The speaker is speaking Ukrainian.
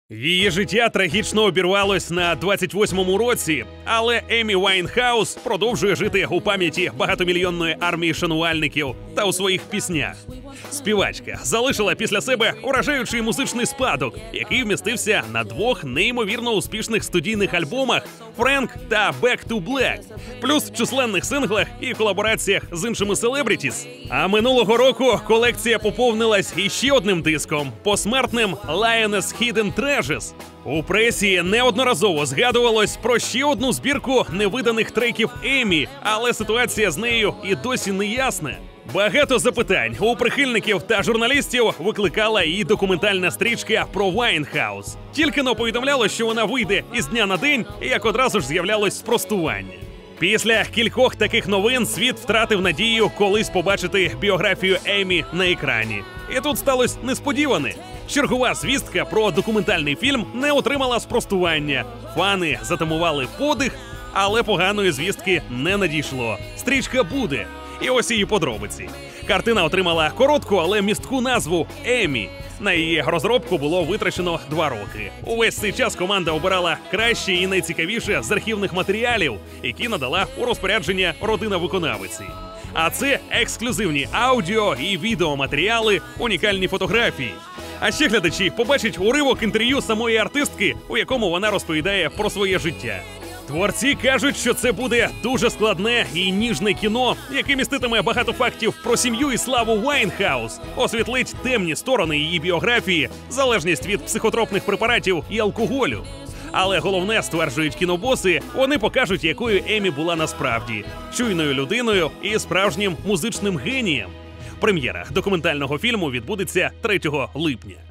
Її життя трагічно обірвалось на 28-му році, але Емі Вайнхаус продовжує жити у пам'яті багатомільйонної армії шанувальників та у своїх піснях. Співачка залишила після себе уражаючий музичний спадок, який вмістився на двох неймовірно успішних студійних альбомах «Френк» та «Back to Black», плюс численних синглах і колабораціях з іншими селебрітіс. А минулого року колекція поповнилась іще одним диском – посмертним «Lioness Hidden Treasures». У пресі неодноразово згадувалось про ще одну збірку невиданих треків Емі, але ситуація з нею і досі не ясна. Багато запитань у прихильників та журналістів викликала і документальна стрічка про Вайнхаус. Тільки-но повідомляло, що вона вийде із дня на день, як одразу ж з'являлось спростування. Після кількох таких новин світ втратив надію колись побачити біографію Емі на екрані. І тут сталося несподіване. Чергова звістка про документальний фільм не отримала спростування. Фани затамували подих, але поганої звістки не надійшло. Стрічка буде. І ось її подробиці. Картина отримала коротку, але містку назву «Емі». На її розробку було витрачено 2 роки. Увесь цей час команда обирала краще і найцікавіше з архівних матеріалів, які надала у розпорядження родина виконавиці. А це ексклюзивні аудіо і відеоматеріали, унікальні фотографії. А ще глядачі побачать уривок інтерв'ю самої артистки, у якому вона розповідає про своє життя. Творці кажуть, що це буде дуже складне і ніжне кіно, яке міститиме багато фактів про сім'ю і славу Вайнхаус, освітлить темні сторони її біографії, залежність від психотропних препаратів і алкоголю. Але головне, стверджують кінобоси, вони покажуть, якою Емі була насправді – чуйною людиною і справжнім музичним генієм. Прем'єра документального фільму відбудеться 3 липня.